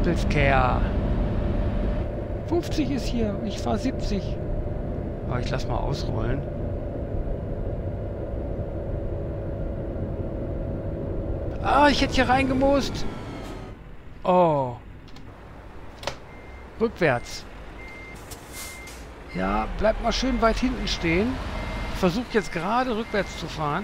Appelskär. 50 ist hier. Ich fahre 70. Aber ich lass mal ausrollen. Ah, ich hätte hier reingemusst. Oh. Rückwärts. Ja, bleib mal schön weit hinten stehen. Ich versuche jetzt gerade rückwärts zu fahren.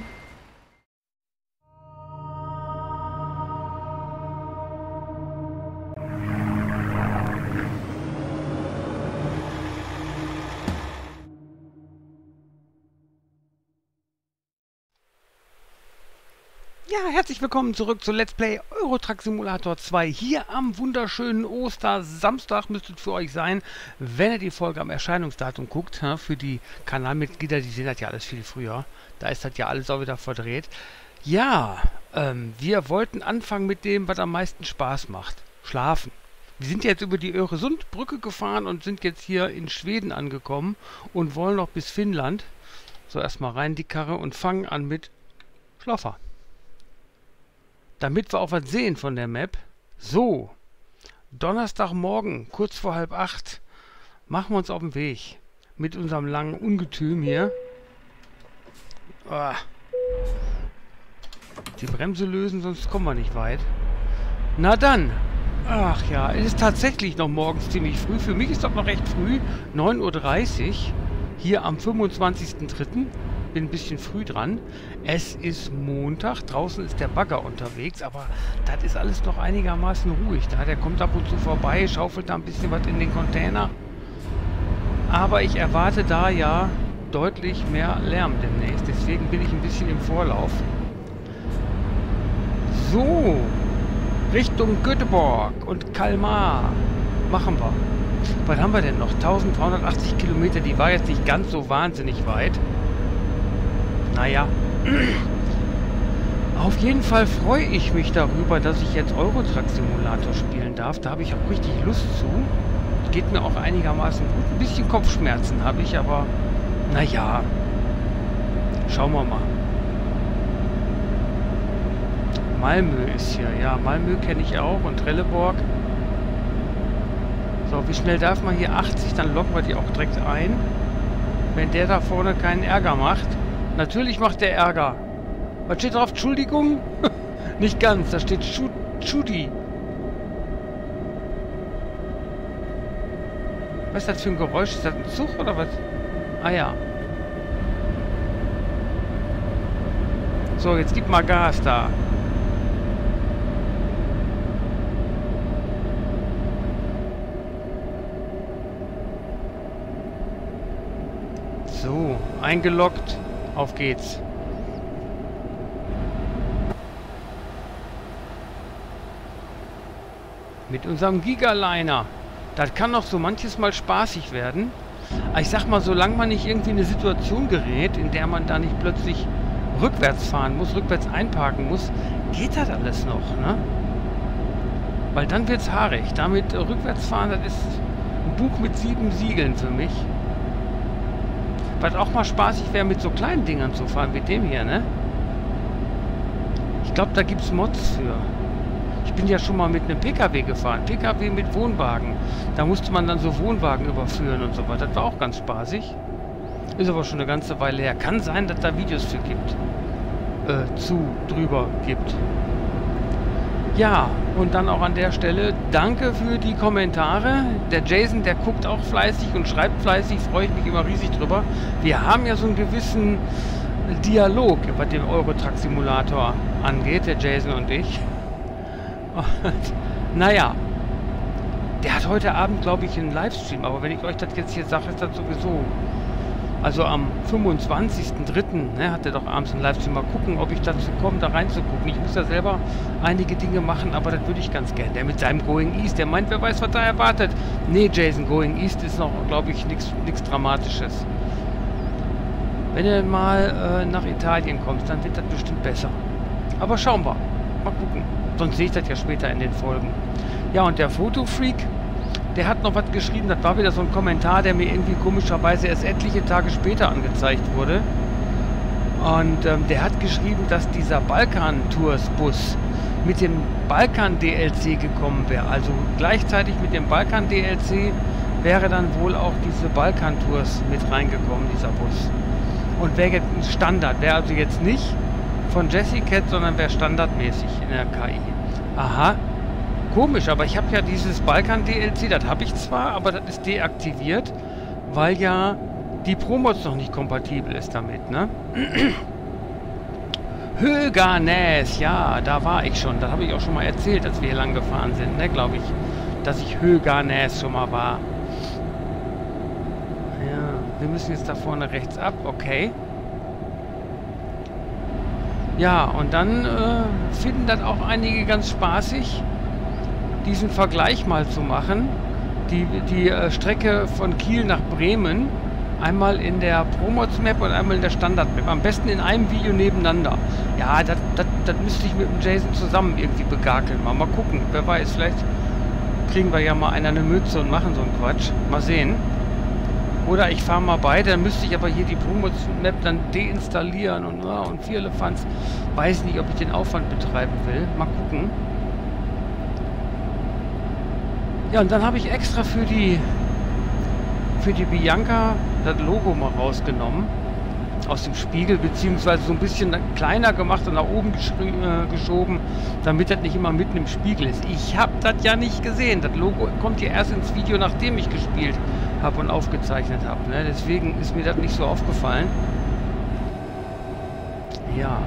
Ja, herzlich willkommen zurück zu Let's Play Euro Truck Simulator 2. Hier am wunderschönen Ostersamstag müsste es für euch sein, wenn ihr die Folge am Erscheinungsdatum guckt. Ja, für die Kanalmitglieder, die sehen das ja alles viel früher. Da ist das ja alles auch wieder verdreht. Ja, wir wollten anfangen mit dem, was am meisten Spaß macht. Schlafen. Wir sind jetzt über die Öresundbrücke gefahren und sind jetzt hier in Schweden angekommen und wollen noch bis Finnland. So, erstmal rein die Karre und fangen an mit Schlaffahren. Damit wir auch was sehen von der Map. So, Donnerstagmorgen, kurz vor 7:30, machen wir uns auf den Weg. Mit unserem langen Ungetüm hier. Die Bremse lösen, sonst kommen wir nicht weit. Na dann. Ach ja, es ist tatsächlich noch morgens ziemlich früh. Für mich ist das noch recht früh. 9:30 Uhr. Hier am 25.03. Bin ein bisschen früh dran. Es ist Montag, draußen ist der Bagger unterwegs, aber das ist alles noch einigermaßen ruhig. Der kommt ab und zu vorbei, schaufelt da ein bisschen was in den Container. Aber ich erwarte da ja deutlich mehr Lärm demnächst, deswegen bin ich ein bisschen im Vorlauf. So, Richtung Göteborg und Kalmar machen wir. Was haben wir denn noch? 1380 Kilometer, die war jetzt nicht ganz so wahnsinnig weit. Naja, auf jeden Fall freue ich mich darüber, dass ich jetzt Euro Truck Simulator spielen darf. Da habe ich auch richtig Lust zu. Geht mir auch einigermaßen gut. Ein bisschen Kopfschmerzen habe ich, aber naja, schauen wir mal. Malmö ist hier. Ja, Malmö kenne ich auch und Trelleborg. So, wie schnell darf man hier? 80, dann locken wir die auch direkt ein. Wenn der da vorne keinen Ärger macht. Natürlich macht der Ärger. Was steht drauf? Entschuldigung? Nicht ganz, da steht Schudi. Was ist das für ein Geräusch? Ist das ein Zug oder was? Ah ja. So, jetzt gib mal Gas da. So, eingeloggt. Auf geht's. Mit unserem Gigaliner. Das kann noch so manches Mal spaßig werden. Aber ich sag mal, solange man nicht irgendwie in eine Situation gerät, in der man da nicht plötzlich rückwärts fahren muss, rückwärts einparken muss, geht das alles noch, ne? Weil dann wird's haarig. Damit rückwärts fahren, das ist ein Buch mit 7 Siegeln für mich. Was auch mal spaßig wäre, mit so kleinen Dingern zu fahren, wie dem hier, ne? Ich glaube, da gibt es Mods für. Ich bin ja schon mal mit einem PKW gefahren. PKW mit Wohnwagen. Da musste man dann so Wohnwagen überführen und so weiter. Das war auch ganz spaßig. Ist aber schon eine ganze Weile her. Kann sein, dass da Videos für gibt. Drüber gibt. Ja, und dann auch an der Stelle danke für die Kommentare. Der Jason, der guckt auch fleißig und schreibt fleißig, freue ich mich immer riesig drüber. Wir haben ja so einen gewissen Dialog, was den Euro Truck Simulator angeht, der Jason und ich. Und, naja, der hat heute Abend, glaube ich, einen Livestream, aber wenn ich euch das jetzt hier sage, ist das sowieso... Also am 25.03. Ne, hat er doch abends einen Livestream. Mal gucken, ob ich dazu komme, da reinzugucken. Ich muss ja selber einige Dinge machen, aber das würde ich ganz gerne. Der mit seinem Going East, der meint, wer weiß, was da erwartet. Nee, Jason, Going East ist noch, glaube ich, nichts Dramatisches. Wenn du mal nach Italien kommst, dann wird das bestimmt besser. Aber schauen wir. Mal gucken. Sonst sehe ich das ja später in den Folgen. Ja, und der Fotofreak, der hat noch was geschrieben, das war wieder so ein Kommentar, der mir irgendwie komischerweise erst etliche Tage später angezeigt wurde. Und der hat geschrieben, dass dieser Balkan-Tours-Bus mit dem Balkan-DLC gekommen wäre, also gleichzeitig mit dem Balkan-DLC wäre dann wohl auch diese Balkan-Tours mit reingekommen, dieser Bus. Und wäre jetzt ein Standard, wäre also jetzt nicht von Jessicat, sondern wäre standardmäßig in der KI. Aha, komisch, aber ich habe ja dieses Balkan-DLC, das habe ich zwar, aber das ist deaktiviert, weil ja die Promods noch nicht kompatibel ist damit, ne? Höganäs, ja, da war ich schon. Das habe ich auch schon mal erzählt, als wir hier lang gefahren sind, ne, glaube ich, dass ich Höganäs schon mal war. Ja, wir müssen jetzt da vorne rechts ab, okay. Ja, und dann finden das auch einige ganz spaßig, diesen Vergleich mal zu machen. Die Strecke von Kiel nach Bremen, einmal in der Promods-Map und einmal in der Standard-Map. Am besten in einem Video nebeneinander. Ja, das müsste ich mit dem Jason zusammen irgendwie begakeln. Mal gucken, wer weiß, vielleicht kriegen wir ja mal einer eine Mütze und machen so einen Quatsch. Mal sehen. Oder ich fahre mal beide, dann müsste ich aber hier die Promods-Map dann deinstallieren und Vierlefanz. Weiß nicht, ob ich den Aufwand betreiben will. Mal gucken. Ja, und dann habe ich extra für die Bianca das Logo mal rausgenommen aus dem Spiegel, beziehungsweise so ein bisschen kleiner gemacht und nach oben geschoben, damit das nicht immer mitten im Spiegel ist. Ich habe das ja nicht gesehen. Das Logo kommt ja erst ins Video, nachdem ich gespielt habe und aufgezeichnet habe. Ne? Deswegen ist mir das nicht so aufgefallen. Ja.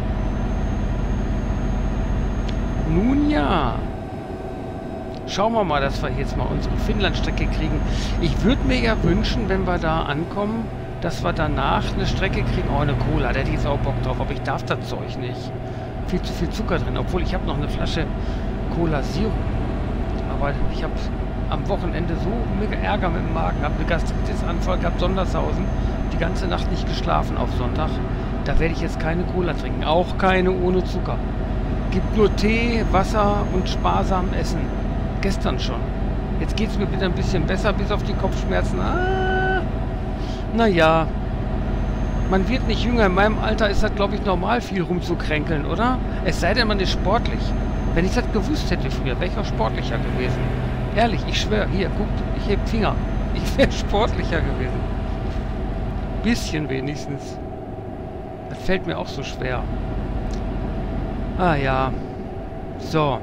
Nun ja. Schauen wir mal, dass wir jetzt mal unsere Finnland-Strecke kriegen. Ich würde mir ja wünschen, wenn wir da ankommen, dass wir danach eine Strecke kriegen. Oh, eine Cola, da hätte ich jetzt auch Bock drauf, aber ich darf das Zeug nicht. Viel zu viel Zucker drin, obwohl ich habe noch eine Flasche Cola Zero. Aber ich habe am Wochenende so mega Ärger mit dem Magen, habe eine Gastritis-Anfall gehabt, Sondershausen, die ganze Nacht nicht geschlafen auf Sonntag. Da werde ich jetzt keine Cola trinken, auch keine ohne Zucker. Gibt nur Tee, Wasser und sparsam essen. Gestern schon. Jetzt geht es mir wieder ein bisschen besser, bis auf die Kopfschmerzen. Naja. Man wird nicht jünger. In meinem Alter ist das, glaube ich, normal, viel rumzukränkeln, oder? Es sei denn, man ist sportlich. Wenn ich das gewusst hätte früher, wäre ich auch sportlicher gewesen. Ehrlich, ich schwöre. Hier, guckt, ich heb Finger. Ich wäre sportlicher gewesen. Bisschen wenigstens. Das fällt mir auch so schwer. Ah ja. So.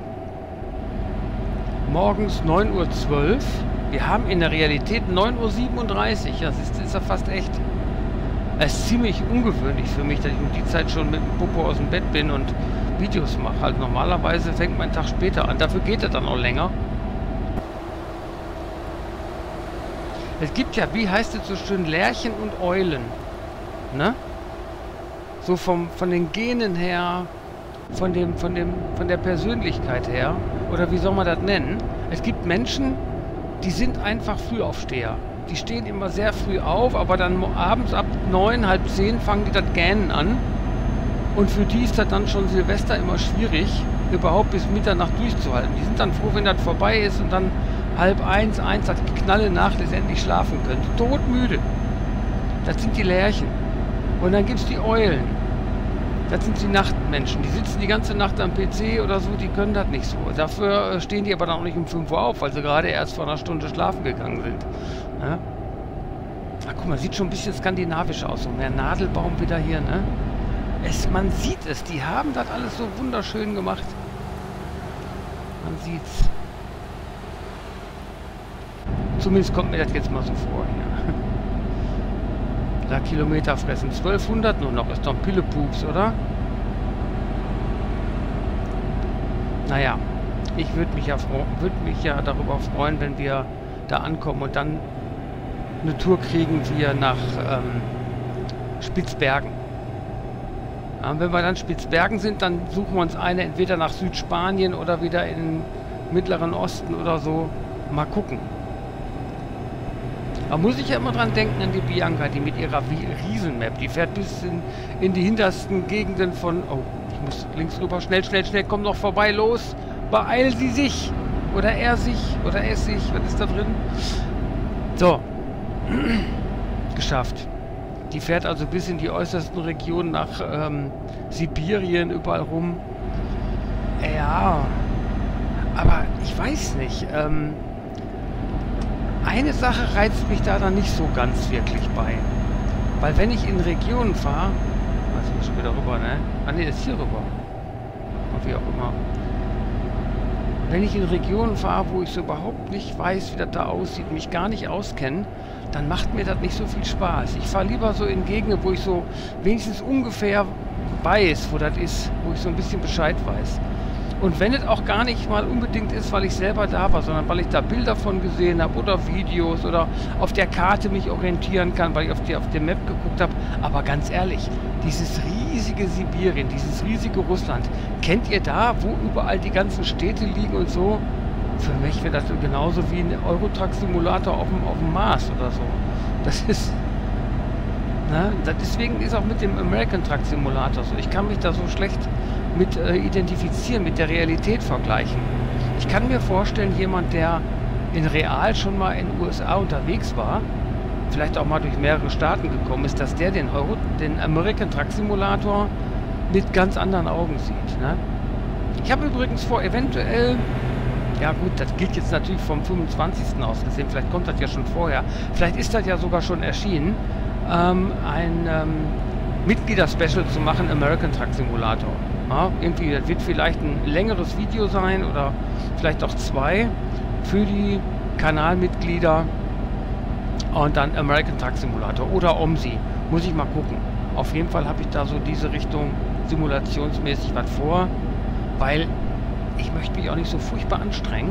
Morgens 9:12 Uhr. Wir haben in der Realität 9:37 Uhr. Das ist ja fast echt. Es ist ziemlich ungewöhnlich für mich, dass ich um die Zeit schon mit dem Popo aus dem Bett bin und Videos mache. Halt normalerweise fängt mein Tag später an. Dafür geht er dann auch länger. Es gibt ja, wie heißt es so schön, Lerchen und Eulen. Ne? So von den Genen her, von der Persönlichkeit her, oder wie soll man das nennen? Es gibt Menschen, die sind einfach Frühaufsteher. Die stehen immer sehr früh auf, aber dann abends ab 9, halb 10 fangen die das Gähnen an. Und für die ist das dann schon Silvester immer schwierig, überhaupt bis Mitternacht durchzuhalten. Die sind dann froh, wenn das vorbei ist und dann 12:30, 1, das Knalle Nacht letztendlich schlafen können. Todmüde. Das sind die Lerchen. Und dann gibt es die Eulen. Das sind die Nachtmenschen. Die sitzen die ganze Nacht am PC oder so, die können das nicht so. Dafür stehen die aber dann auch nicht um 5 Uhr auf, weil sie gerade erst vor einer Stunde schlafen gegangen sind. Ja? Ach, guck mal, sieht schon ein bisschen skandinavisch aus. So mehr Nadelbaum wieder hier, ne? Man sieht es, die haben das alles so wunderschön gemacht. Man sieht's. Zumindest kommt mir das jetzt mal so vor hier. Da Kilometer fressen. 1200 nur noch. Ist doch ein Pillepups, oder? Naja, ich würde mich ja darüber freuen, wenn wir da ankommen und dann eine Tour kriegen wir nach Spitzbergen. Ja, wenn wir dann Spitzbergen sind, dann suchen wir uns eine entweder nach Südspanien oder wieder in den Mittleren Osten oder so. Mal gucken. Da muss ich ja immer dran denken an die Bianca, die mit ihrer Riesenmap, die fährt bis in die hintersten Gegenden von... Oh, ich muss links rüber, schnell, schnell, schnell, komm noch vorbei, los, beeil sie sich. Oder er sich, oder es sich, was ist da drin? So, geschafft. Die fährt also bis in die äußersten Regionen nach Sibirien, überall rum. Ja, aber ich weiß nicht. Eine Sache reizt mich da dann nicht so ganz wirklich bei. Weil wenn ich in Regionen fahre, weiß ich schon wieder rüber, ne? Ah ne, ist hier rüber. Und wie auch immer. Wenn ich in Regionen fahre, wo ich so überhaupt nicht weiß, wie das da aussieht, mich gar nicht auskenne, dann macht mir das nicht so viel Spaß. Ich fahre lieber so in Gegenden, wo ich so wenigstens ungefähr weiß, wo das ist, wo ich so ein bisschen Bescheid weiß. Und wenn es auch gar nicht mal unbedingt ist, weil ich selber da war, sondern weil ich da Bilder von gesehen habe oder Videos oder auf der Karte mich orientieren kann, weil ich auf der Map geguckt habe. Aber ganz ehrlich, dieses riesige Sibirien, dieses riesige Russland, kennt ihr da, wo überall die ganzen Städte liegen und so? Für mich wäre das genauso wie ein Eurotruck-Simulator auf dem Mars oder so. Das ist... Na, deswegen ist auch mit dem American Truck Simulator so. Ich kann mich da so schlecht mit identifizieren, mit der Realität vergleichen. Ich kann mir vorstellen, jemand, der in real schon mal in den USA unterwegs war, vielleicht auch mal durch mehrere Staaten gekommen ist, dass der den American Truck Simulator mit ganz anderen Augen sieht. Ne? Ich habe übrigens vor, eventuell, ja gut, das gilt jetzt natürlich vom 25. aus gesehen, vielleicht kommt das ja schon vorher, vielleicht ist das ja sogar schon erschienen, ein Mitglieder-Special zu machen, American Truck Simulator. Ja, irgendwie, das wird vielleicht ein längeres Video sein oder vielleicht auch zwei für die Kanalmitglieder und dann American Truck Simulator oder OMSI. Muss ich mal gucken. Auf jeden Fall habe ich da so diese Richtung simulationsmäßig was vor, weil ich möchte mich auch nicht so furchtbar anstrengen,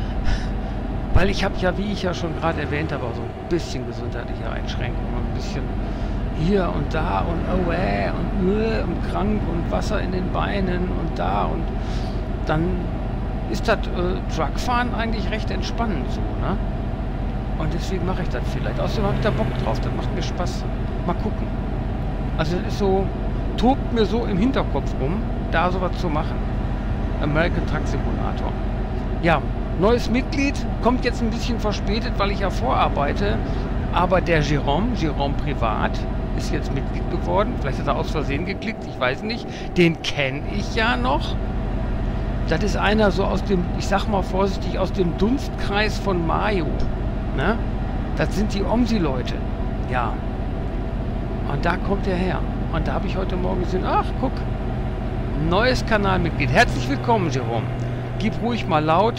weil ich habe ja, wie ich ja schon gerade erwähnt habe, auch so ein bisschen gesundheitliche Einschränkungen, ein bisschen hier und da und und krank und Wasser in den Beinen und da und dann ist das Truckfahren eigentlich recht entspannend so, ne? Und deswegen mache ich das vielleicht. Außerdem habe ich da Bock drauf, das macht mir Spaß. Mal gucken. Also das ist so, tobt mir so im Hinterkopf rum, da sowas zu machen. American Truck Simulator. Ja, neues Mitglied, kommt jetzt ein bisschen verspätet, weil ich ja vorarbeite, aber der Jerome Privat, ist jetzt Mitglied geworden. Vielleicht hat er aus Versehen geklickt, ich weiß nicht. Den kenne ich ja noch. Das ist einer so aus dem, ich sag mal vorsichtig, aus dem Dunstkreis von Mayo. Ne? Das sind die OMSI-Leute. Ja. Und da kommt er her. Und da habe ich heute Morgen gesehen, ach, guck, neues Kanalmitglied. Herzlich willkommen, Jerome. Gib ruhig mal laut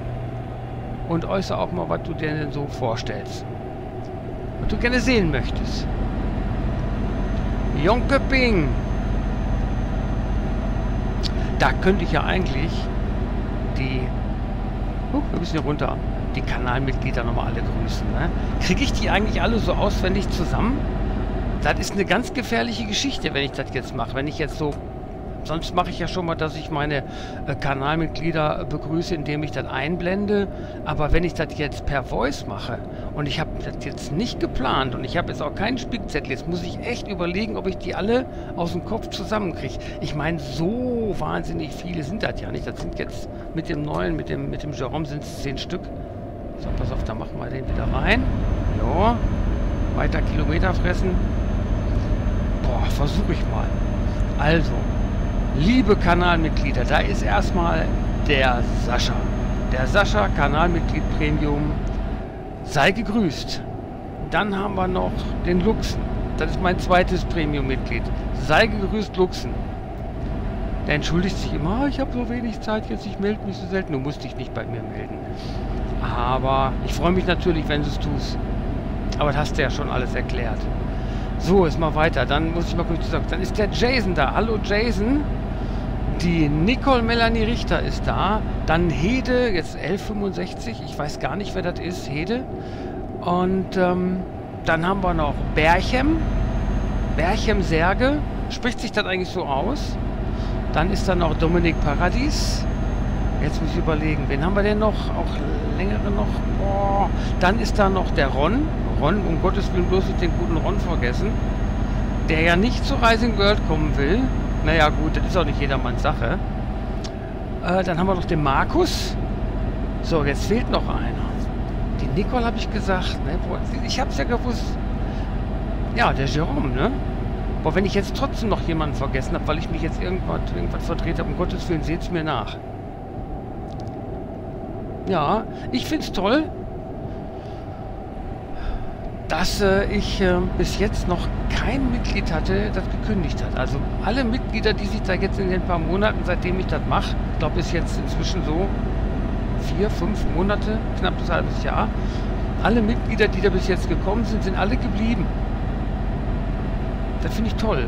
und äußere auch mal, was du dir denn so vorstellst. Was du gerne sehen möchtest. Jönköping. Da könnte ich ja eigentlich die... wir müssen hier runter. Die Kanalmitglieder nochmal alle grüßen. Ne? Kriege ich die eigentlich alle so auswendig zusammen? Das ist eine ganz gefährliche Geschichte, wenn ich das jetzt mache. Wenn ich jetzt so... Sonst mache ich ja schon mal, dass ich meine Kanalmitglieder begrüße, indem ich das einblende. Aber wenn ich das jetzt per Voice mache und ich habe das jetzt nicht geplant und ich habe jetzt auch keinen Spickzettel, jetzt muss ich echt überlegen, ob ich die alle aus dem Kopf zusammenkriege. Ich meine, so wahnsinnig viele sind das ja nicht. Das sind jetzt mit dem neuen, mit dem Jerome sind es 10 Stück. So, pass auf, da machen wir den wieder rein. Ja, weiter Kilometer fressen. Boah, versuche ich mal. Also... Liebe Kanalmitglieder, da ist erstmal der Sascha. Der Sascha, Kanalmitglied Premium, sei gegrüßt. Dann haben wir noch den Luxen. Das ist mein zweites Premium-Mitglied. Sei gegrüßt, Luxen. Der entschuldigt sich immer, ich habe so wenig Zeit jetzt, ich melde mich so selten. Du musst dich nicht bei mir melden. Aber ich freue mich natürlich, wenn du es tust. Aber das hast du ja schon alles erklärt. So, ist mal weiter. Dann muss ich mal kurz sagen, dann ist der Jason da. Hallo Jason. Die Nicole Melanie Richter ist da. Dann Hede, jetzt 1165. Ich weiß gar nicht, wer das ist. Hede. Und dann haben wir noch Berchem. Berchem Serge. Spricht sich das eigentlich so aus? Dann ist da noch Dominik Paradies. Jetzt muss ich überlegen, wen haben wir denn noch? Auch längere noch. Boah. Dann ist da noch der Ron. Ron, um Gottes Willen bloß nicht den guten Ron vergessen. Der ja nicht zu Rising World kommen will. Naja gut, das ist auch nicht jedermanns Sache. Dann haben wir noch den Markus. So, jetzt fehlt noch einer. Die Nicole habe ich gesagt, ne? Ich habe es ja gewusst. Ja, der Jerome, ne? Boah, wenn ich jetzt trotzdem noch jemanden vergessen habe, weil ich mich jetzt irgendwas verdreht habe, um Gottes Willen, seht's mir nach. Ja, ich find's toll, dass ich bis jetzt noch kein Mitglied hatte, das gekündigt hat. Also alle Mitglieder, die sich da jetzt in den paar Monaten, seitdem ich das mache, ich glaube bis jetzt inzwischen so 4, 5 Monate, knapp ein halbes Jahr, alle Mitglieder, die da bis jetzt gekommen sind, sind alle geblieben. Das finde ich toll.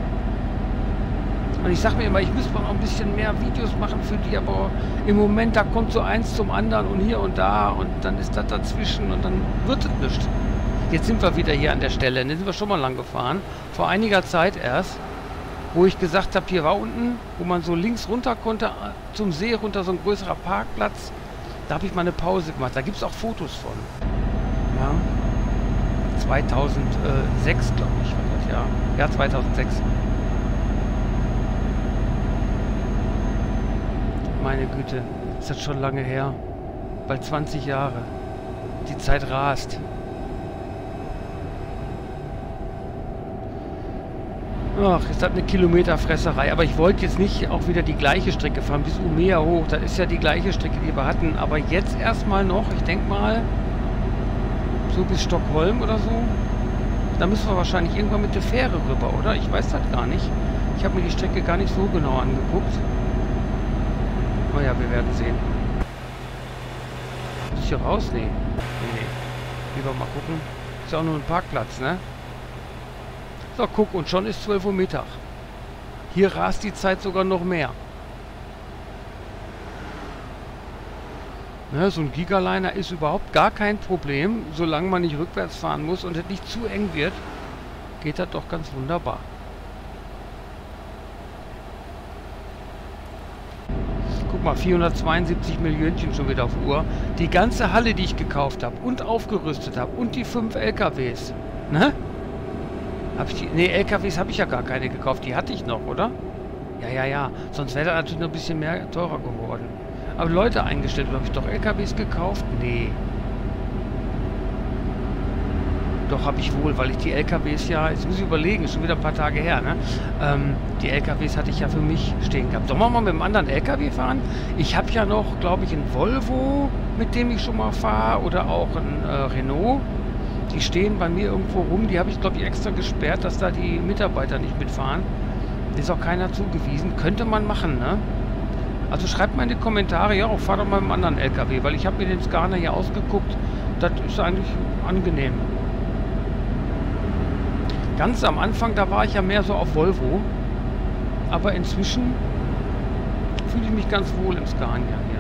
Und ich sage mir immer, ich müsste mal noch ein bisschen mehr Videos machen für die, aber im Moment, da kommt so eins zum anderen und hier und da und dann ist das dazwischen und dann wird es nichts. Jetzt sind wir wieder hier an der Stelle, ne, sind wir schon mal lang gefahren, vor einiger Zeit erst, wo ich gesagt habe, hier war unten, wo man so links runter konnte, zum See runter, so ein größerer Parkplatz, da habe ich mal eine Pause gemacht, da gibt es auch Fotos von. Ja, 2006 glaube ich war das, ja. Ja, 2006. Meine Güte, ist das schon lange her. Bald 20 Jahre. Die Zeit rast. Ach, ist das eine Kilometerfresserei. Aber ich wollte jetzt nicht auch wieder die gleiche Strecke fahren, bis Umeå hoch. Das ist ja die gleiche Strecke, die wir hatten. Aber jetzt erstmal noch, ich denke mal, so bis Stockholm oder so. Da müssen wir wahrscheinlich irgendwann mit der Fähre rüber, oder? Ich weiß das gar nicht. Ich habe mir die Strecke gar nicht so genau angeguckt. Naja, wir werden sehen. Muss ich hier raus? Nee. Nee. Lieber mal gucken. Ist ja auch nur ein Parkplatz, ne? So, guck, und schon ist 12 Uhr Mittag. Hier rast die Zeit sogar noch mehr. Ne, so ein Gigaliner ist überhaupt gar kein Problem, solange man nicht rückwärts fahren muss und es nicht zu eng wird, geht das doch ganz wunderbar. Guck mal, 472 Millionchen schon wieder auf Uhr. Die ganze Halle, die ich gekauft habe und aufgerüstet habe und die 5 LKWs. Ne? Ne, LKWs habe ich ja gar keine gekauft. Die hatte ich noch, oder? Ja. Sonst wäre das natürlich noch ein bisschen mehr teurer geworden. Aber Leute eingestellt, habe ich doch LKWs gekauft? Nee. Doch, habe ich wohl, weil ich die LKWs ja, jetzt muss ich überlegen, ist schon wieder ein paar Tage her, ne? Die LKWs hatte ich ja für mich stehen gehabt. Sollen wir mal mit einem anderen LKW fahren? Ich habe ja noch, glaube ich, einen Volvo, mit dem ich schon mal fahre, oder auch ein Renault. Die stehen bei mir irgendwo rum, die habe ich, glaube ich, extra gesperrt, dass da die Mitarbeiter nicht mitfahren. Ist auch keiner zugewiesen. Könnte man machen, ne? Also schreibt mal in die Kommentare, ja, auch fahr doch mal mit einem anderen LKW, weil ich habe mir den Scania hier ausgeguckt. Das ist eigentlich angenehm. Ganz am Anfang, da war ich ja mehr so auf Volvo. Aber inzwischen fühle ich mich ganz wohl im Scania hier.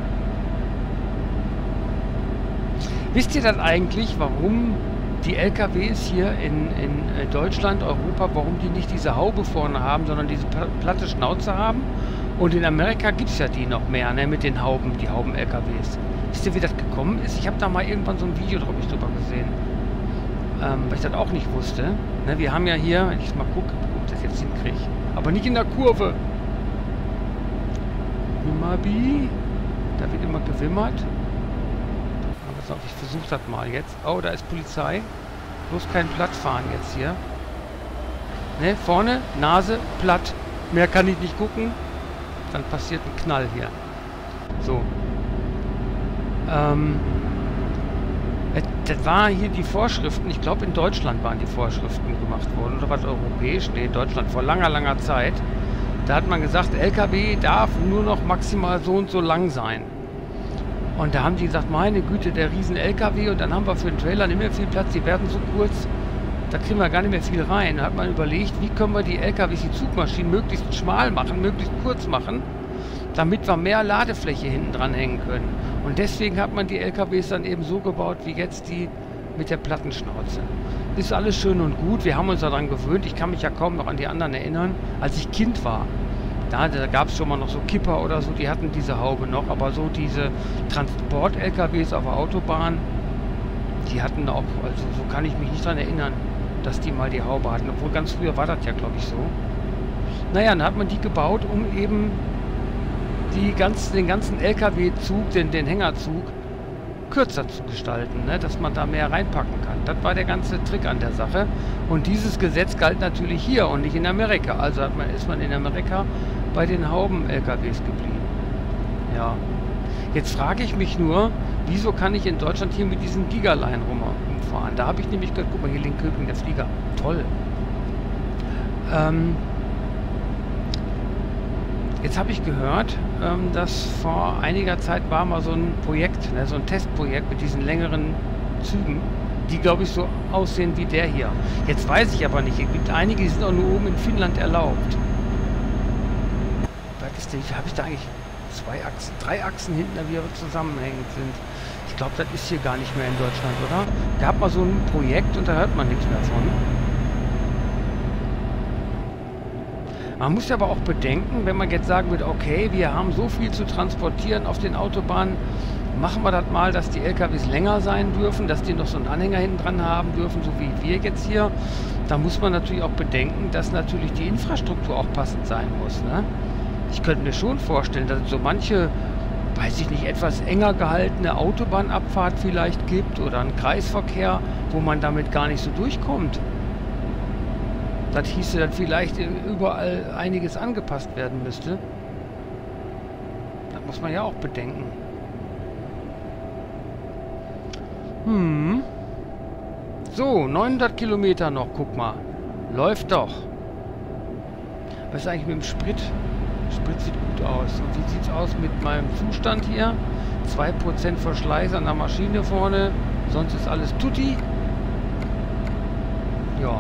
Wisst ihr das eigentlich, warum die LKWs hier in Deutschland, Europa, warum die nicht diese Haube vorne haben, sondern diese platte Schnauze haben? Und in Amerika gibt es ja die noch mehr, ne, mit den Hauben, die Hauben-LKWs. Wisst ihr, wie das gekommen ist? Ich habe da mal irgendwann so ein Video drüber gesehen. Weil ich das auch nicht wusste. Ne, wir haben ja hier, wenn ich mal gucke, ob ich das jetzt hinkriege, aber nicht in der Kurve. Wimmerbi. Da wird immer gewimmert. Pass auf, ich versuche das mal jetzt. Oh, da ist Polizei. Bloß kein Plattfahren jetzt hier. Ne, vorne, Nase, platt. Mehr kann ich nicht gucken. Dann passiert ein Knall hier. So. Das war hier die Vorschriften, ich glaube in Deutschland waren die Vorschriften gemacht worden, oder was europäisch? Nee, in Deutschland, vor langer, langer Zeit. Da hat man gesagt, LKW darf nur noch maximal so und so lang sein. Und da haben die gesagt, meine Güte, der riesen LKW, und dann haben wir für den Trailer nicht mehr viel Platz, die werden so kurz, da kriegen wir gar nicht mehr viel rein. Da hat man überlegt, wie können wir die LKWs, die Zugmaschinen, möglichst schmal machen, möglichst kurz machen, damit wir mehr Ladefläche hinten dran hängen können. Und deswegen hat man die LKWs dann eben so gebaut, wie jetzt die mit der Plattenschnauze. Ist alles schön und gut, wir haben uns daran gewöhnt. Ich kann mich ja kaum noch an die anderen erinnern, als ich Kind war. Da gab es schon mal noch so Kipper oder so, die hatten diese Haube noch, aber so diese Transport-LKWs auf der Autobahn, die hatten auch, also so kann ich mich nicht daran erinnern, dass die mal die Haube hatten. Obwohl ganz früher war das ja, glaube ich, so. Naja, dann hat man die gebaut, um eben den ganzen LKW-Zug, den Hängerzug, kürzer zu gestalten, ne? Dass man da mehr reinpacken kann. Das war der ganze Trick an der Sache. Und dieses Gesetz galt natürlich hier und nicht in Amerika. Also ist man in Amerika bei den Hauben-LKWs geblieben. Ja. Jetzt frage ich mich nur, wieso kann ich in Deutschland hier mit diesen Gigaline rumfahren? Da habe ich nämlich gehört, guck mal, hier Linköping, der Flieger. Toll. Jetzt habe ich gehört, dass vor einiger Zeit war mal so ein Projekt, ne, so ein Testprojekt mit diesen längeren Zügen, die, glaube ich, so aussehen wie der hier. Jetzt weiß ich aber nicht, es gibt einige, die sind auch nur oben in Finnland erlaubt. Was ist denn, habe ich da eigentlich 2 Achsen, 3 Achsen hinten, die aber zusammenhängend sind? Ich glaube, das ist hier gar nicht mehr in Deutschland, oder? Gab mal so ein Projekt und da hört man nichts mehr von. Man muss ja aber auch bedenken, wenn man jetzt sagen würde, okay, wir haben so viel zu transportieren auf den Autobahnen, machen wir das mal, dass die LKWs länger sein dürfen, dass die noch so einen Anhänger hinten dran haben dürfen, so wie wir jetzt hier. Da muss man natürlich auch bedenken, dass natürlich die Infrastruktur auch passend sein muss, ne? Ich könnte mir schon vorstellen, dass es so manche, weiß ich nicht, etwas enger gehaltene Autobahnabfahrt vielleicht gibt oder einen Kreisverkehr, wo man damit gar nicht so durchkommt. Das hieße, dass vielleicht überall einiges angepasst werden müsste. Das muss man ja auch bedenken. So, 900 Kilometer noch, guck mal. Läuft doch. Was ist eigentlich mit dem Sprit? Sprit sieht gut aus. Und wie sieht es aus mit meinem Zustand hier? 2% Verschleiß an der Maschine vorne. Sonst ist alles tutti. Ja.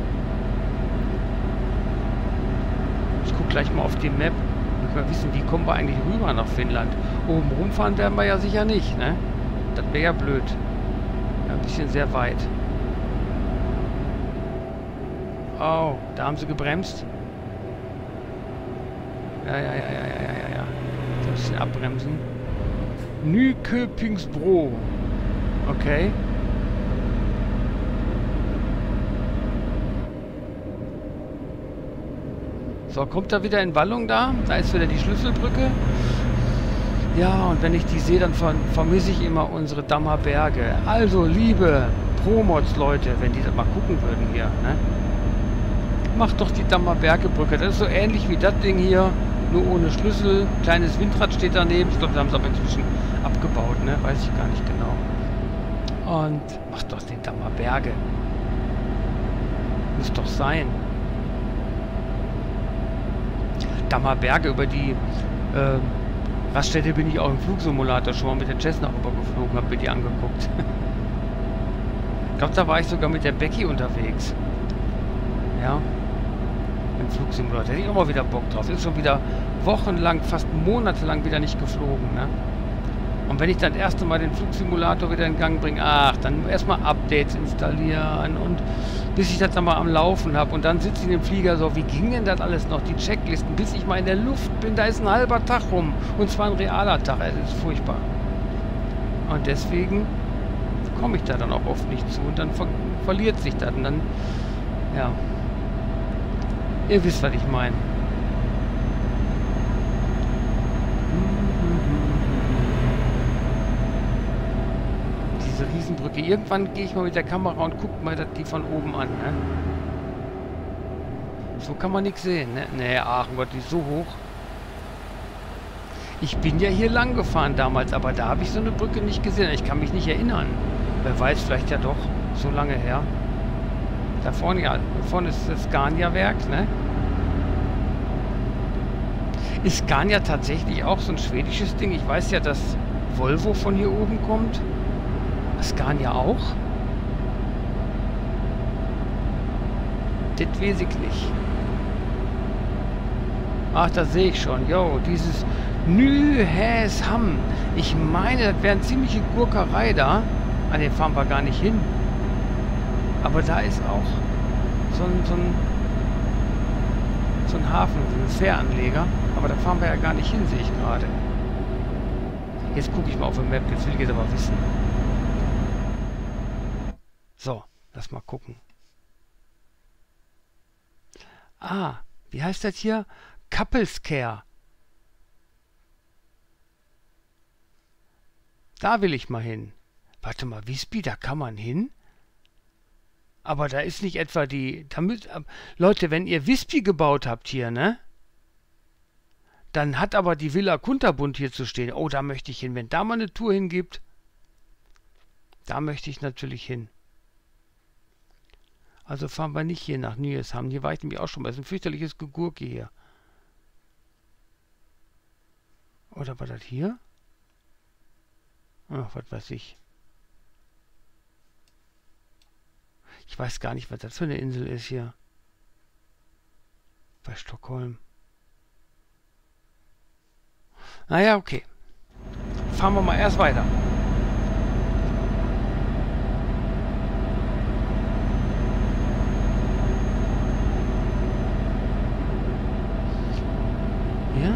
Ich gucke gleich mal auf die Map. Müssen wir wissen, wie kommen wir eigentlich rüber nach Finnland. Oben rumfahren werden wir ja sicher nicht, ne? Das wäre ja blöd. Ja, ein bisschen sehr weit. Oh, da haben sie gebremst. Ja. So ein bisschen abbremsen. Nyköpingsbro. Okay. So, kommt er wieder in Wallung da? Da ist wieder die Schlüsselbrücke. Ja, und wenn ich die sehe, dann vermisse ich immer unsere Dammer Berge. Also, liebe Promods-Leute, wenn die das mal gucken würden hier, ne? Macht doch die Dammer Berge-Brücke. Das ist so ähnlich wie das Ding hier, nur ohne Schlüssel. Kleines Windrad steht daneben. Ich glaube, da haben sie aber inzwischen abgebaut, ne? Weiß ich gar nicht genau. Und macht doch die Dammer Berge. Muss doch sein. Dammer Berge, über die Raststätte bin ich auch im Flugsimulator schon mal mit der Cessna rübergeflogen, habe mir die angeguckt. Ich glaube, da war ich sogar mit der Becky unterwegs. Ja. Im Flugsimulator. Hätte ich auch mal wieder Bock drauf. Ist schon wieder wochenlang, fast monatelang wieder nicht geflogen, ne? Und wenn ich dann das erste Mal den Flugsimulator wieder in Gang bringe, ach, dann erstmal Updates installieren und bis ich das dann mal am Laufen habe und dann sitze ich in dem Flieger so, wie ging denn das alles noch, die Checklisten, bis ich mal in der Luft bin, da ist ein halber Tag rum und zwar ein realer Tag, es ist furchtbar. Und deswegen komme ich da dann auch oft nicht zu und dann verliert sich das und dann, ja, ihr wisst, was ich meine. Riesenbrücke. Irgendwann gehe ich mal mit der Kamera und gucke mal die von oben an. Ne? So kann man nichts sehen. Ne? Nee, ach Gott, die ist so hoch. Ich bin ja hier lang gefahren damals, aber da habe ich so eine Brücke nicht gesehen. Ich kann mich nicht erinnern. Wer weiß, vielleicht ja doch. So lange her. Da vorne, ja, vorne ist das Scania-Werk. Ne? Ist Scania tatsächlich auch so ein schwedisches Ding? Ich weiß ja, dass Volvo von hier oben kommt. Scania auch? Das weiß ich nicht. Ach, da sehe ich schon. Jo, dieses Nyhäsham. Ich meine, das wäre eine ziemliche Gurkerei da. An den fahren wir gar nicht hin. Aber da ist auch so ein Hafen, so ein Fähranleger. Aber da fahren wir ja gar nicht hin, sehe ich gerade. Jetzt gucke ich mal auf der Map. Jetzt will ich jetzt aber wissen. So, lass mal gucken. Ah, wie heißt das hier? Kappelskähr. Da will ich mal hin. Warte mal, Visby, da kann man hin? Aber da ist nicht etwa die... Leute, wenn ihr Visby gebaut habt hier, ne? Dann hat aber die Villa Kunterbund hier zu stehen. Oh, da möchte ich hin. Wenn da mal eine Tour hingibt, da möchte ich natürlich hin. Also fahren wir nicht hier nach Nüeshamn. Hier war ich nämlich auch schon mal. Das ist ein fürchterliches Gegurke hier. Oder war das hier? Ach, was weiß ich. Ich weiß gar nicht, was das für eine Insel ist hier. Bei Stockholm. Naja, okay. Fahren wir mal erst weiter. Ja.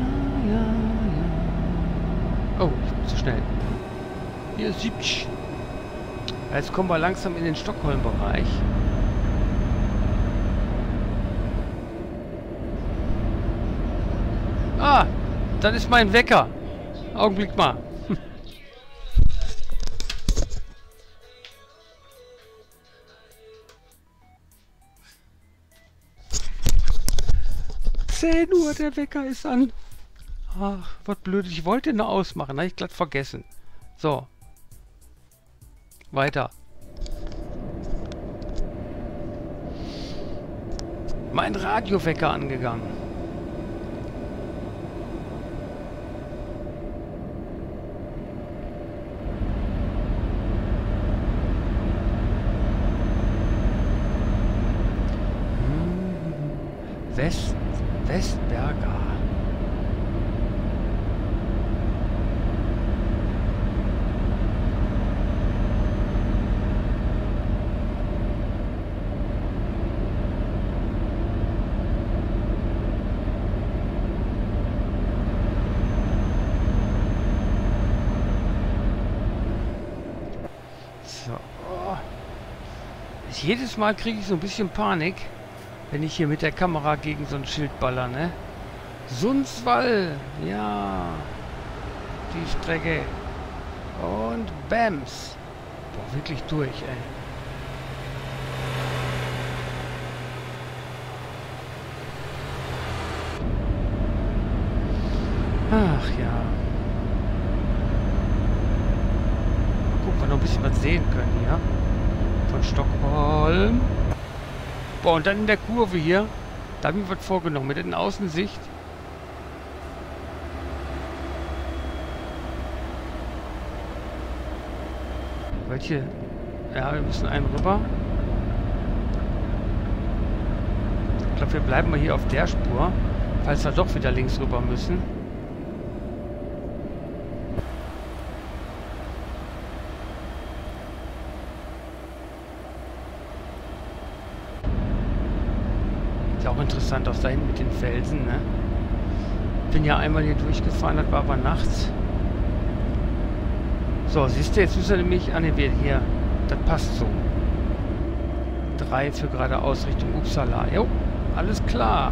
Oh, ich bin zu schnell. Hier ist Südsch. Jetzt kommen wir langsam in den Stockholm-Bereich. Ah, das ist mein Wecker. Augenblick mal. 10 Uhr, der Wecker ist an. Ach, was blöd. Ich wollte ihn noch ausmachen. Habe ich glatt vergessen. So. Weiter. Mein Radiowecker angegangen. Westberger. So. Oh. Jedes Mal kriege ich so ein bisschen Panik, wenn ich hier mit der Kamera gegen so ein Schild baller, ne? Sundsvall, ja. Die Strecke. Und Bams. Boah, wirklich durch, ey. Ach ja. Mal gucken, ob wir noch ein bisschen was sehen können hier. Von Stockholm. Boah, und dann in der Kurve hier, da habe ich was vorgenommen mit der Außensicht. Welche? Ja, wir müssen einen rüber. Ich glaube, wir bleiben mal hier auf der Spur, falls wir doch wieder links rüber müssen. Auch interessant aus da hinten mit den Felsen, ne? Bin ja einmal hier durchgefahren, das war aber nachts. So, siehst du, jetzt müssen wir nämlich... Ah, ne, hier. Das passt so. 3 für geradeaus Richtung Uppsala. Jo, alles klar.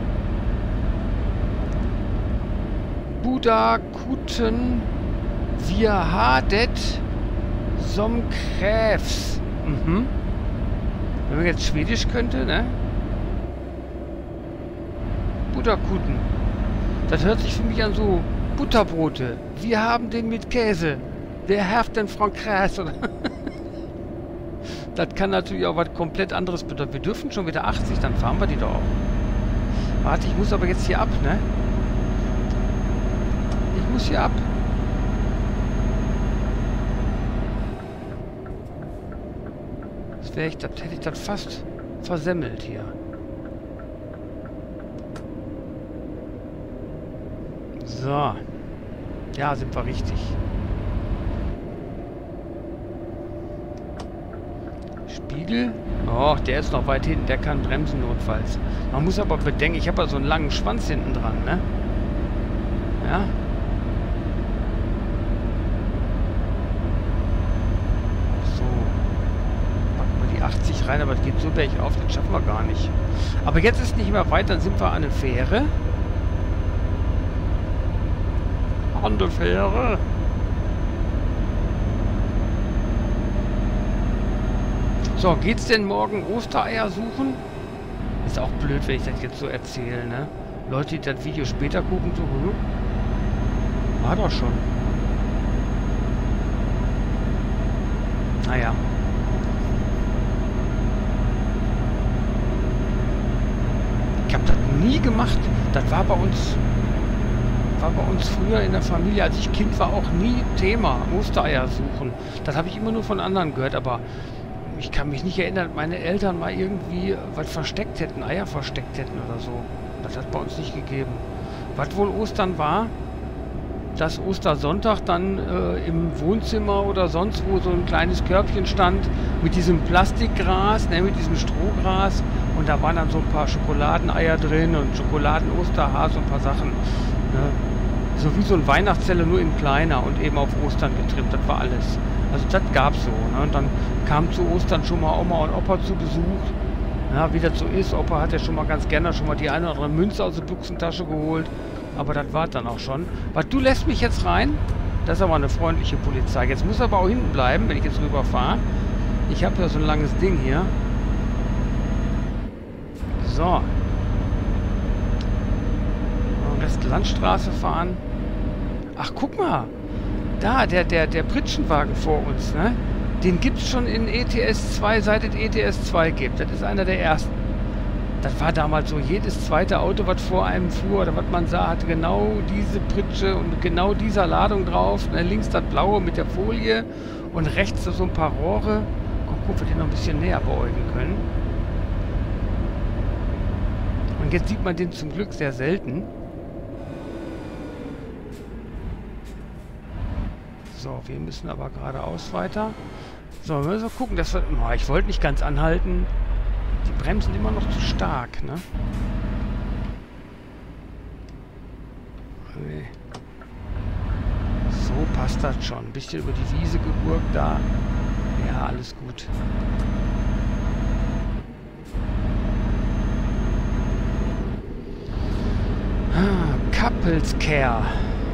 Budakuten, wir hadet som kräfs. Mhm. Wenn man jetzt Schwedisch könnte, ne? Budakuten. Das hört sich für mich an so Butterbrote. Wir haben den mit Käse. Der Herft den Frankreich. Das kann natürlich auch was komplett anderes bedeuten. Wir dürfen schon wieder 80, dann fahren wir die doch auch. Warte, ich muss aber jetzt hier ab, ne? Ich muss hier ab. Das wäre ich, das hätte ich das fast versemmelt hier. So. Ja, sind wir richtig. Spiegel. Oh, der ist noch weit hinten. Der kann bremsen notfalls. Man muss aber bedenken, ich habe ja so einen langen Schwanz hinten dran, ne? Ja. So. Packen wir die 80 rein, aber es geht so bergauf, das schaffen wir gar nicht. Aber jetzt ist nicht mehr weit, dann sind wir an der Fähre. An der Fähre. So, geht's denn morgen Ostereier suchen? Ist auch blöd, wenn ich das jetzt so erzähle, ne? Leute, die das Video später gucken, so, war doch schon. Naja. Ich habe das nie gemacht. Das war bei uns früher in der Familie, als ich Kind war, auch nie Thema. Ostereier suchen. Das habe ich immer nur von anderen gehört, aber ich kann mich nicht erinnern, dass meine Eltern mal irgendwie was versteckt hätten, Eier versteckt hätten oder so. Das hat bei uns nicht gegeben. Was wohl Ostern war, dass Ostersonntag dann im Wohnzimmer oder sonst wo so ein kleines Körbchen stand mit diesem Plastikgras, ne, mit diesem Strohgras, und da waren dann so ein paar Schokoladeneier drin und Schokoladen-Osterhase und ein paar Sachen. Ne. So wie so ein Weihnachtszelle, nur in kleiner und eben auf Ostern getrimmt, das war alles. Also das gab's so. Ne. Und dann kam zu Ostern schon mal Oma und Opa zu Besuch. Ja, wie das so ist, Opa hat ja schon mal ganz gerne schon mal die eine oder andere Münze aus der Buchsentasche geholt. Aber das war dann auch schon. Was, du lässt mich jetzt rein? Das ist aber eine freundliche Polizei. Jetzt muss er aber auch hinten bleiben, wenn ich jetzt rüberfahre. Ich habe ja so ein langes Ding hier. So. Rest Landstraße fahren. Ach, guck mal. Da, der Pritschenwagen vor uns, ne? Den gibt es schon in ETS 2, seit es ETS 2 gibt. Das ist einer der ersten. Das war damals so, jedes zweite Auto, was vor einem fuhr oder was man sah, hatte genau diese Pritsche und mit genau dieser Ladung drauf. Und links das blaue mit der Folie und rechts so ein paar Rohre. Guck, ob wir den noch ein bisschen näher beäugen können. Und jetzt sieht man den zum Glück sehr selten. So, wir müssen aber geradeaus weiter. So, wir müssen gucken, dass wir... Oh, ich wollte nicht ganz anhalten. Die Bremsen immer noch zu stark, ne? Okay. So passt das schon. Ein bisschen über die Wiese gegurkt da. Ja, alles gut. Couples Care.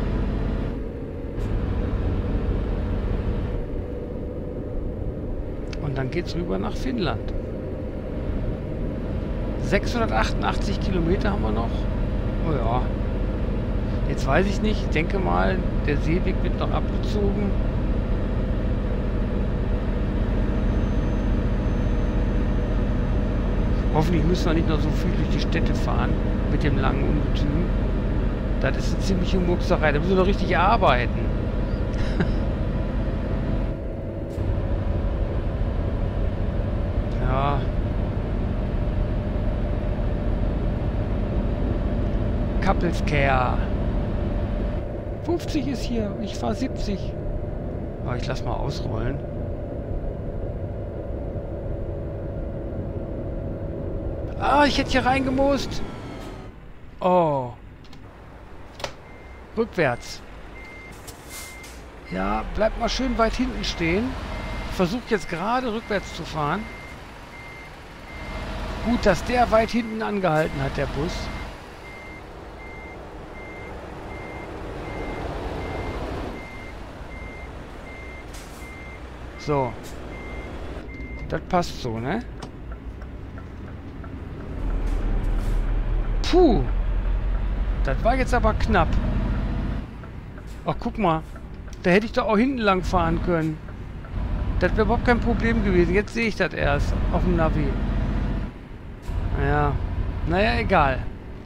Und dann geht's rüber nach Finnland. 688 Kilometer haben wir noch. Oh ja. Jetzt weiß ich nicht. Ich denke mal, der Seeweg wird noch abgezogen. Hoffentlich müssen wir nicht noch so viel durch die Städte fahren mit dem langen Ungetüm. Das ist eine ziemliche Murkserei. Da müssen wir doch richtig arbeiten. Ja. Couples Care. 50 ist hier. Ich fahre 70. Aber ich lass mal ausrollen. Ah, ich hätte hier reingemusst. Oh. Rückwärts. Ja, bleibt mal schön weit hinten stehen. Ich versuche jetzt gerade rückwärts zu fahren. Gut, dass der weit hinten angehalten hat, der Bus. So. Das passt so, ne? Puh. Das war jetzt aber knapp. Ach, guck mal. Da hätte ich doch auch hinten lang fahren können. Das wäre überhaupt kein Problem gewesen. Jetzt sehe ich das erst auf dem Navi. Ja. Naja, egal.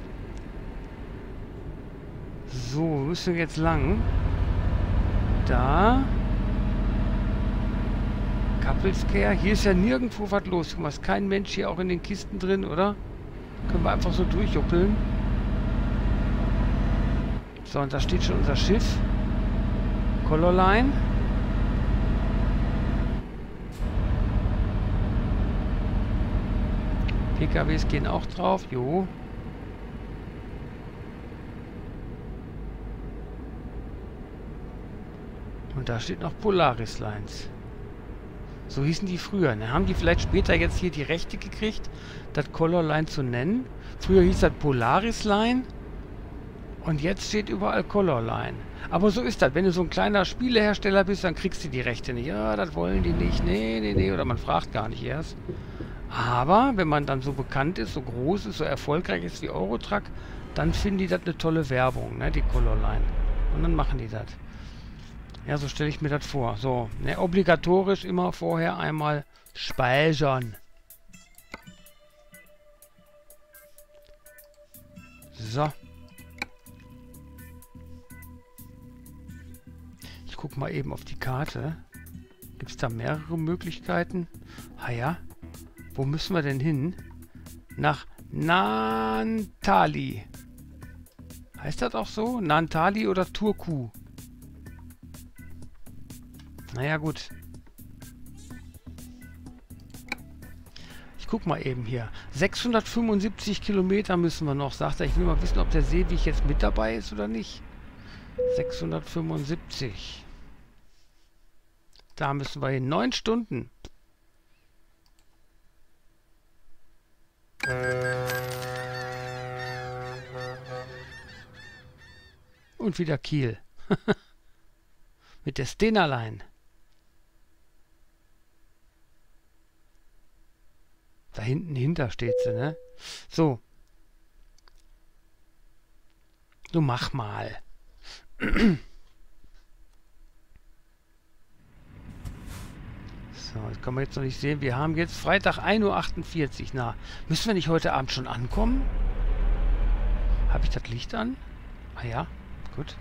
So, müssen wir jetzt lang. Da. Couples Care. Hier ist ja nirgendwo was los. Guck mal, ist kein Mensch hier auch in den Kisten drin, oder? Können wir einfach so durchjuckeln. So, und da steht schon unser Schiff. Color Line. PKWs gehen auch drauf. Jo. Und da steht noch Polaris Lines. So hießen die früher. Ne? Haben die vielleicht später jetzt hier die Rechte gekriegt, das Color Line zu nennen? Früher hieß das Polaris Line. Und jetzt steht überall Colorline. Aber so ist das. Wenn du so ein kleiner Spielehersteller bist, dann kriegst du die Rechte nicht. Ja, das wollen die nicht. Nee, nee, nee. Oder man fragt gar nicht erst. Aber wenn man dann so bekannt ist, so groß ist, so erfolgreich ist wie Eurotruck, dann finden die das eine tolle Werbung, ne, die Colorline. Und dann machen die das. Ja, so stelle ich mir das vor. So, ne, obligatorisch immer vorher einmal speichern. So. Ich gucke mal eben auf die Karte. Gibt es da mehrere Möglichkeiten? Ah ja. Wo müssen wir denn hin? Nach Naantali. Heißt das auch so? Naantali oder Turku? Naja, gut. Ich guck mal eben hier. 675 Kilometer müssen wir noch, sagt er. Ich will mal wissen, ob der Seeweg jetzt mit dabei ist oder nicht. 675. Da müssen wir hin. 9 Stunden. Und wieder Kiel. Mit der Stena Line. Da hinten hinter steht sie, ne? So. So, mach mal. So, das kann man jetzt noch nicht sehen. Wir haben jetzt Freitag 1:48 Uhr. Na, müssen wir nicht heute Abend schon ankommen? Habe ich das Licht an? Ah ja, gut.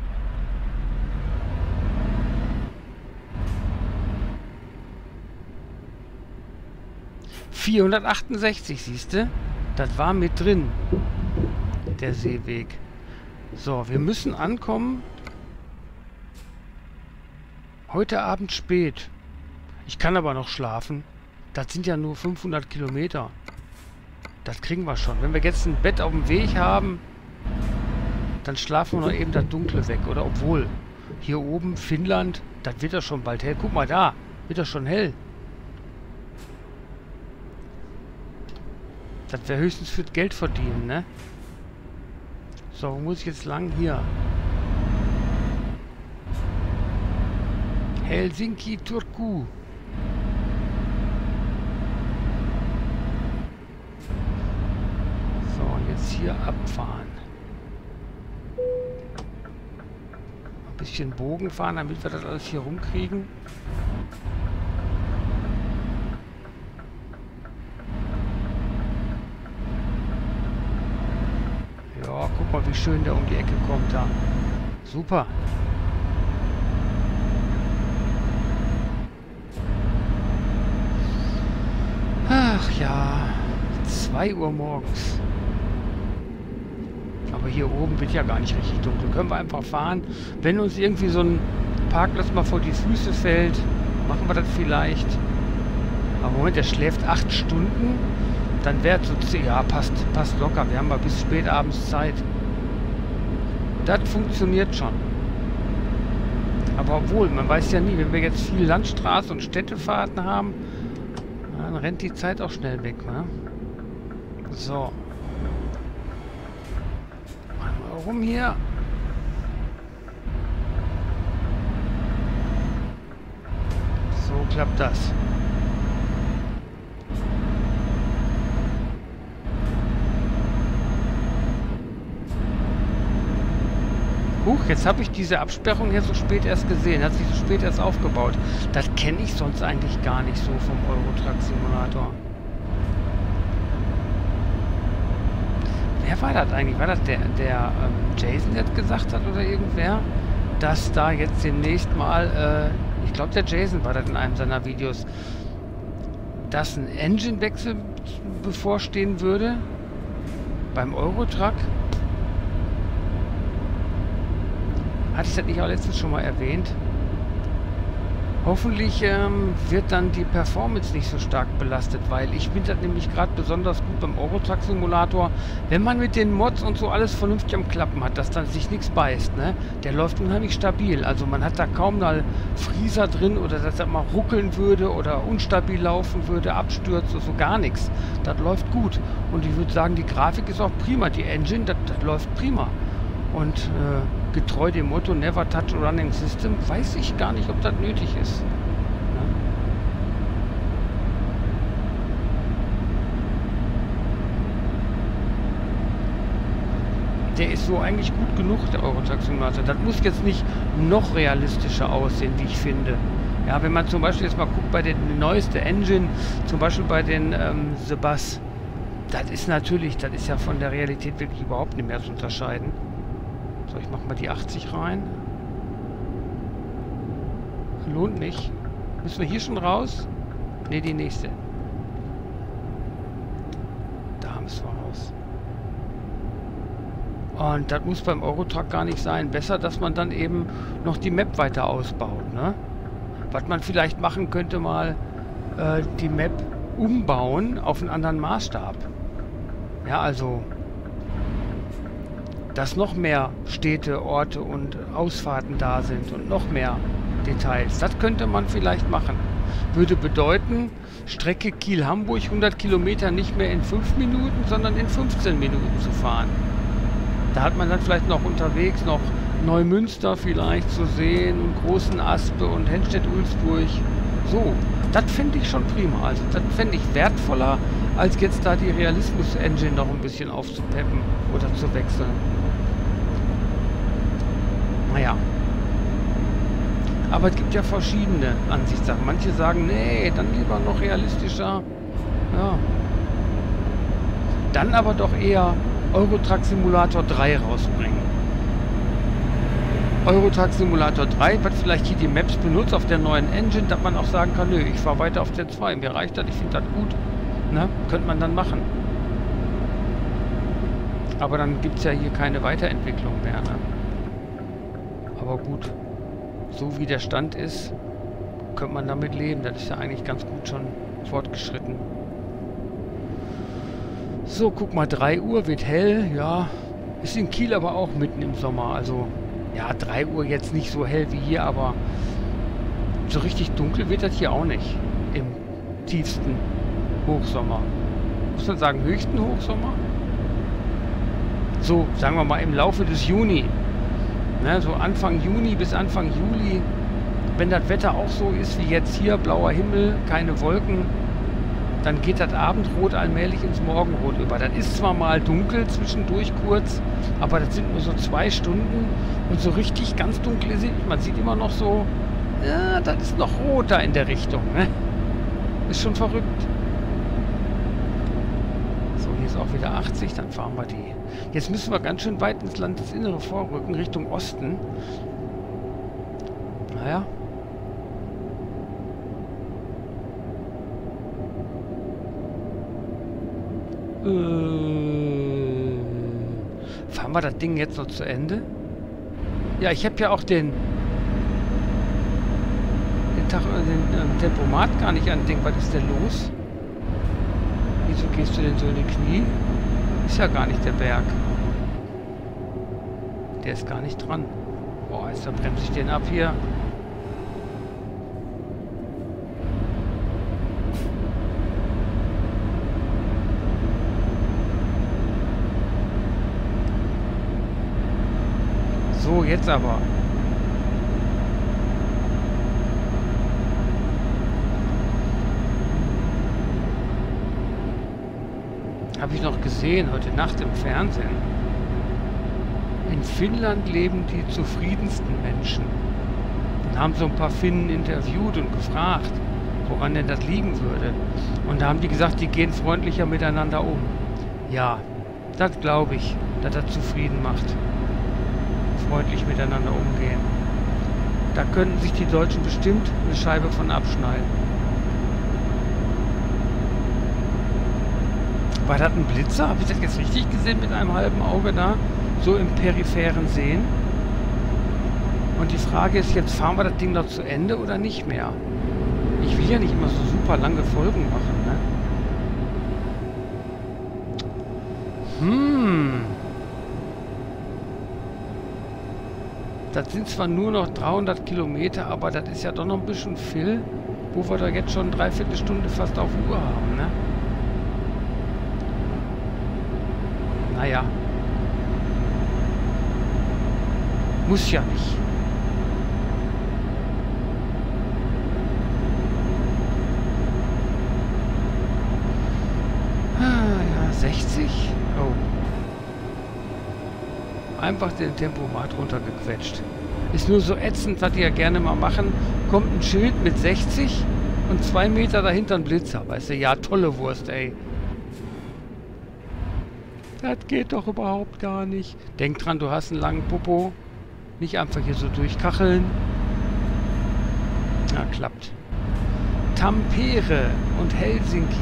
...468, siehst du? Das war mit drin. Der Seeweg. So, wir müssen ankommen. Heute Abend spät. Ich kann aber noch schlafen. Das sind ja nur 500 Kilometer. Das kriegen wir schon. Wenn wir jetzt ein Bett auf dem Weg haben, dann schlafen wir noch eben das Dunkle weg. Oder obwohl, hier oben Finnland, das wird ja schon bald hell. Guck mal da, wird das schon hell. Das wäre höchstens für Geld verdienen, ne? So, wo muss ich jetzt lang? Hier. Helsinki, Turku. So, und jetzt hier abfahren. Ein bisschen Bogen fahren, damit wir das alles hier rumkriegen. Ja, guck mal, wie schön der um die Ecke kommt da. Super. Ach ja, 2 Uhr morgens. Aber hier oben wird ja gar nicht richtig dunkel. Können wir einfach fahren. Wenn uns irgendwie so ein Parkplatz mal vor die Füße fällt, machen wir das vielleicht. Aber Moment, der schläft 8 Stunden. Dann wäre es so 10. Ja, passt locker. Wir haben mal bis spät abends Zeit. Das funktioniert schon. Aber obwohl, man weiß ja nie, wenn wir jetzt viel Landstraße und Städtefahrten haben, dann rennt die Zeit auch schnell weg, ne? So. Machen wir rum hier. So klappt das. Huch, jetzt habe ich diese Absperrung hier so spät erst gesehen. Hat sich so spät erst aufgebaut. Das kenne ich sonst eigentlich gar nicht so vom Eurotruck Simulator. Wer war das eigentlich? War das der Jason jetzt gesagt hat oder irgendwer? Dass da jetzt demnächst mal, ich glaube der Jason war das in einem seiner Videos, dass ein Engine-Wechsel bevorstehen würde beim Eurotruck. Hatte ich das nicht auch letztens schon mal erwähnt? Hoffentlich wird dann die Performance nicht so stark belastet, weil ich finde das nämlich gerade besonders gut beim Eurotruck Simulator, wenn man mit den Mods und so alles vernünftig am Klappen hat, dass dann sich nichts beißt, ne? Der läuft unheimlich stabil, also man hat da kaum mal Frieser drin oder dass er mal ruckeln würde oder unstabil laufen würde, Abstürze, so gar nichts. Das läuft gut und ich würde sagen, die Grafik ist auch prima, die Engine, das läuft prima. Und getreu dem Motto Never touch a running system, weiß ich gar nicht, ob das nötig ist. Der ist so eigentlich gut genug, der Eurotruck Simulator. Das muss jetzt nicht noch realistischer aussehen, wie ich finde. Ja, wenn man zum Beispiel jetzt mal guckt bei der neuesten Engine, zum Beispiel bei den The Bus, das ist natürlich, das ist ja von der Realität wirklich überhaupt nicht mehr zu unterscheiden. So, ich mache mal die 80 rein. Lohnt nicht. Müssen wir hier schon raus? Ne, die nächste. Da müssen wir raus. Und das muss beim Eurotruck gar nicht sein. Besser, dass man dann eben noch die Map weiter ausbaut, ne? Was man vielleicht machen könnte, mal die Map umbauen auf einen anderen Maßstab. Ja, also, dass noch mehr Städte, Orte und Ausfahrten da sind und noch mehr Details. Das könnte man vielleicht machen. Würde bedeuten, Strecke Kiel-Hamburg 100 Kilometer nicht mehr in 5 Minuten, sondern in 15 Minuten zu fahren. Da hat man dann vielleicht noch unterwegs noch Neumünster vielleicht zu sehen und Großen Aspe und Henstedt-Ulzburg. So, das finde ich schon prima. Also das fände ich wertvoller, als jetzt da die Realismus-Engine noch ein bisschen aufzupeppen oder zu wechseln. Naja. Aber es gibt ja verschiedene Ansichtssachen. Manche sagen, nee, dann lieber noch realistischer. Ja. Dann aber doch eher Eurotruck Simulator 3 rausbringen. Eurotruck Simulator 3, was vielleicht hier die Maps benutzt auf der neuen Engine, dass man auch sagen kann, nö, ich fahre weiter auf der 2, mir reicht das, ich finde das gut. Ne? Könnte man dann machen. Aber dann gibt es ja hier keine Weiterentwicklung mehr. Ne? Aber gut, so wie der Stand ist, könnte man damit leben. Das ist ja eigentlich ganz gut schon fortgeschritten. So, guck mal, 3 Uhr wird hell, ja. Ist in Kiel aber auch mitten im Sommer, also ja, 3 Uhr jetzt nicht so hell wie hier, aber so richtig dunkel wird das hier auch nicht. Im tiefsten Hochsommer. Muss man sagen, höchsten Hochsommer? So, sagen wir mal im Laufe des Juni. Ne, so Anfang Juni bis Anfang Juli. Wenn das Wetter auch so ist wie jetzt hier, blauer Himmel, keine Wolken, dann geht das Abendrot allmählich ins Morgenrot über. Das ist zwar mal dunkel zwischendurch kurz, aber das sind nur so 2 Stunden und so richtig ganz dunkel ist, man sieht immer noch so, ja, das ist noch rot da in der Richtung, ne? Ist schon verrückt. So, hier ist auch wieder 80, dann fahren wir die. Jetzt müssen wir ganz schön weit ins Landesinnere vorrücken, Richtung Osten. Naja. Fahren wir das Ding jetzt noch zu Ende? Ja, ich habe ja auch den Tempomat gar nicht an Ding. Was ist denn los? Wieso gehst du denn so in die Knie? Ist ja gar nicht der Berg. Der ist gar nicht dran. Boah, jetzt bremse ich den ab hier. So, jetzt aber. Habe ich noch gesehen, heute Nacht im Fernsehen. In Finnland leben die zufriedensten Menschen. Dann haben so ein paar Finnen interviewt und gefragt, woran denn das liegen würde. Und da haben die gesagt, die gehen freundlicher miteinander um. Ja, das glaube ich, dass das zufrieden macht. Freundlich miteinander umgehen. Da könnten sich die Deutschen bestimmt eine Scheibe von abschneiden. War das ein Blitzer? Habe ich das jetzt richtig gesehen mit einem halben Auge da? So im peripheren Sehen? Und die Frage ist jetzt, fahren wir das Ding noch zu Ende oder nicht mehr? Ich will ja nicht immer so super lange Folgen machen, ne? Das sind zwar nur noch 300 Kilometer, aber das ist ja doch noch ein bisschen viel, wo wir da jetzt schon 3/4 Stunde fast auf Uhr haben, ne? Naja. Muss ja nicht. Ja, 60. Oh. Einfach den Tempomat runtergequetscht. Ist nur so ätzend, was die ja gerne mal machen. Kommt ein Schild mit 60 und 2 Meter dahinter ein Blitzer. Weißt du, ja, tolle Wurst, ey. Das geht doch überhaupt gar nicht. Denk dran, du hast einen langen Popo. Nicht einfach hier so durchkacheln. Na, klappt. Tampere und Helsinki.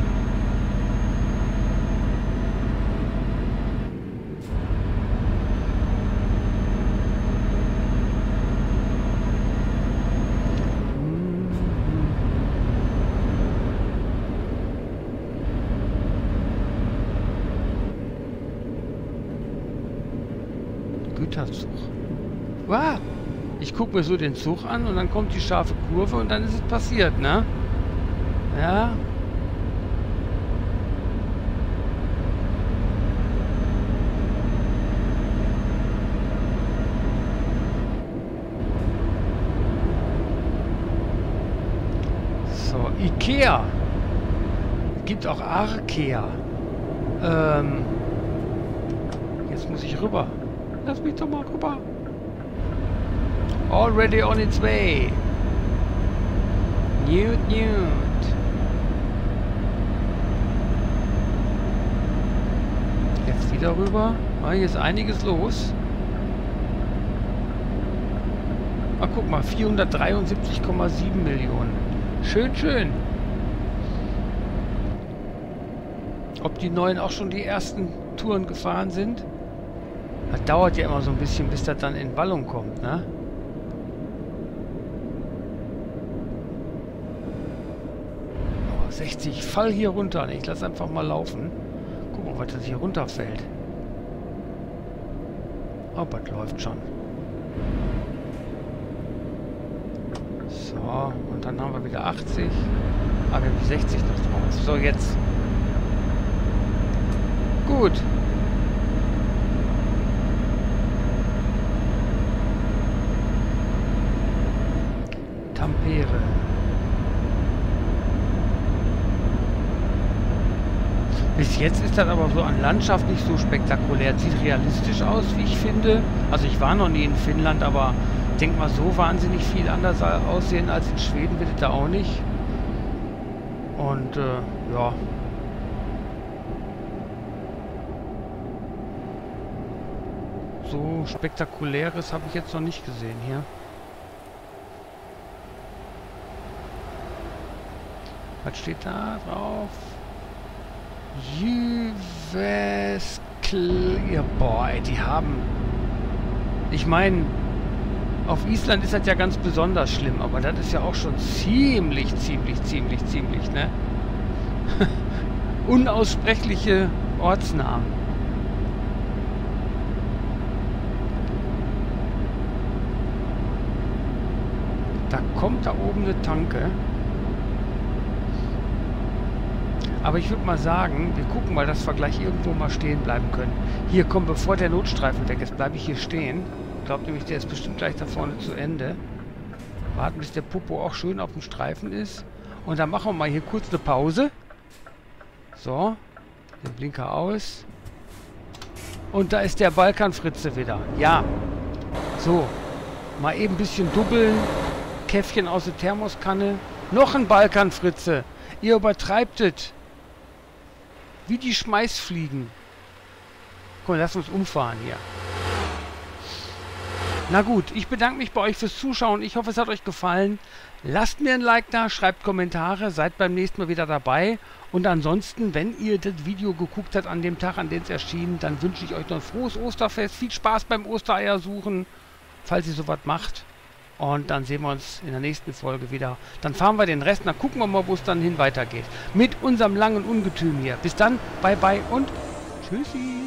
Güterzug. Wow! Ich gucke mir so den Zug an und dann kommt die scharfe Kurve und dann ist es passiert, ne? Ja. So, Ikea. Gibt auch Arkea. Jetzt muss ich rüber. Lass mich doch mal rüber. Already on its way. Newt. Jetzt wieder rüber. Ah, hier ist einiges los. Ah, guck mal, 473,7 Millionen. Schön, schön. Ob die Neuen auch schon die ersten Touren gefahren sind? Das dauert ja immer so ein bisschen, bis das dann in Wallung kommt, ne? Oh, 60, ich fall hier runter. Ich lasse einfach mal laufen. Guck mal, was das hier runterfällt. Oh, das läuft schon. So, und dann haben wir wieder 80. Ah, wir haben die 60 noch drauf. So, jetzt. Gut. Tampere. Bis jetzt ist das aber so an Landschaft nicht so spektakulär. Sieht realistisch aus, wie ich finde. Also ich war noch nie in Finnland, aber ich denke mal, so wahnsinnig viel anders aussehen als in Schweden wird es da auch nicht. Und ja. So spektakuläres habe ich jetzt noch nicht gesehen hier. Was steht da drauf? Jyväskylä. Boah, ey, die haben... Ich meine, auf Island ist das ja ganz besonders schlimm, aber das ist ja auch schon ziemlich, ne? Unaussprechliche Ortsnamen. Da kommt da oben eine Tanke. Aber ich würde mal sagen, wir gucken mal, dass wir gleich irgendwo mal stehen bleiben können. Hier, komm, bevor der Notstreifen weg ist, bleibe ich hier stehen. Ich glaube nämlich, der ist bestimmt gleich da vorne zu Ende. Warten, bis der Popo auch schön auf dem Streifen ist. Und dann machen wir mal hier kurz eine Pause. So, den Blinker aus. Und da ist der Balkanfritze wieder. Ja. So, mal eben ein bisschen dubbeln. Käffchen aus der Thermoskanne. Noch ein Balkanfritze. Ihr übertreibt es. Wie die Schmeißfliegen. Komm, lass uns umfahren hier. Na gut, ich bedanke mich bei euch fürs Zuschauen. Ich hoffe, es hat euch gefallen. Lasst mir ein Like da, schreibt Kommentare, seid beim nächsten Mal wieder dabei. Und ansonsten, wenn ihr das Video geguckt habt an dem Tag, an dem es erschien, dann wünsche ich euch noch ein frohes Osterfest. Viel Spaß beim Ostereier suchen, falls ihr sowas macht. Und dann sehen wir uns in der nächsten Folge wieder. Dann fahren wir den Rest, dann gucken wir mal, wo es dann hin weitergeht. Mit unserem langen Ungetüm hier. Bis dann, bye bye und tschüssi.